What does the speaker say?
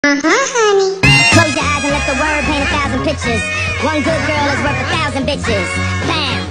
Honey. Close your eyes and let the word paint 1,000 pictures. One good girl is worth 1,000 bitches. Bam.